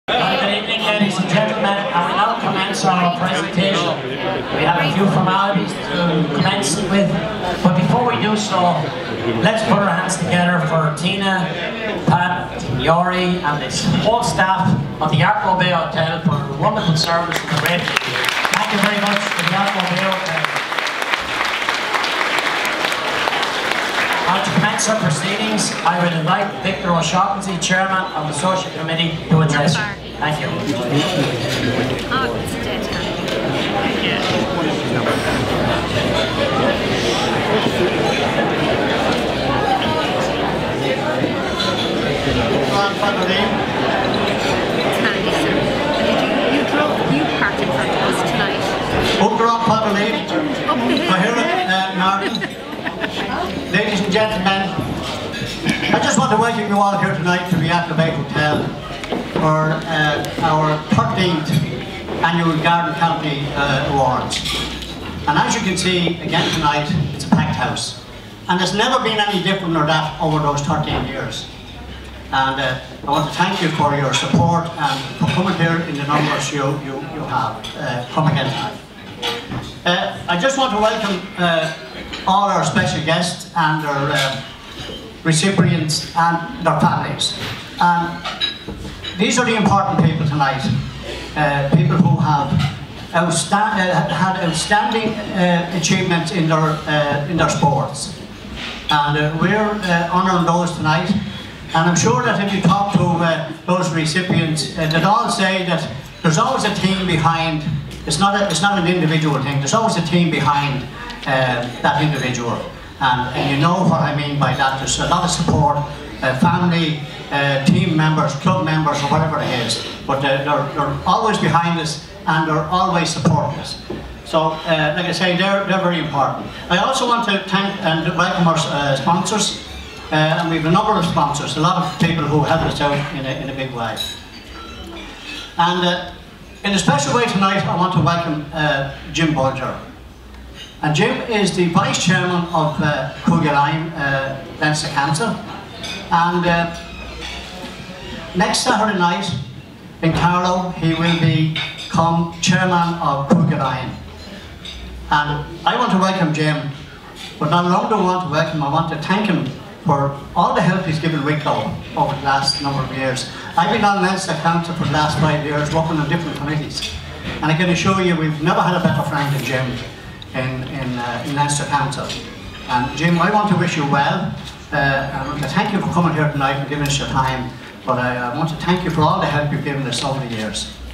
Good evening, ladies and gentlemen, and we now commence our presentation. We have a few formalities to commence it with, but before we do so, let's put our hands together for Tina, Pat, Yori, and this whole staff of the Arco Bay Hotel for a wonderful service and a great evening. Thank you very much to the Arco Bay Hotel. To commence our proceedings, I will invite Victor O'Shaughnessy, Chairman of the Social Committee, to address you. Thank you. Oh, it's dead. It's handy, sir. And you parked in front of us tonight. Up the rock, Father Lee. Up the hill. I hear it, Martin. Ladies and gentlemen, I just want to welcome you all here tonight to the Arco Bay Hotel for our 13th Annual Garden County Awards. And as you can see, again tonight, it's a packed house. And it's never been any different than that over those 13 years. And I want to thank you for your support and for coming here in the numbers you have come again tonight. I just want to welcome all our special guests and their recipients and their families. And these are the important people tonight, people who have had outstanding achievements in their sports. And we're honouring those tonight. And I'm sure that if you talk to those recipients, they'd all say that there's always a team behind. It's not an individual thing. There's always a team behind that individual, and you know what I mean by that. There's a lot of support, family, team members, club members, or whatever it is, but they're always behind us and they're always supporting us. So, like I say, they're very important. I also want to thank and welcome our sponsors, and we have a number of sponsors, a lot of people who help us out in a big way. And in a special way tonight, I want to welcome Jim Bolger. And Jim is the Vice Chairman of Coolgallime Leinster Council. And next Saturday night in Carlow, he will become Chairman of Coolgallime. And I want to welcome Jim, but not only do I want to welcome him, I want to thank him for all the help he's given Wicklow over the last number of years. I've been on Leinster Council for the last 5 years, working on different committees. And I can assure you, we've never had a better friend than Jim in Leinster Council. And Jim, I want to wish you well. I want to thank you for coming here tonight and giving us your time. But I want to thank you for all the help you've given us over the years.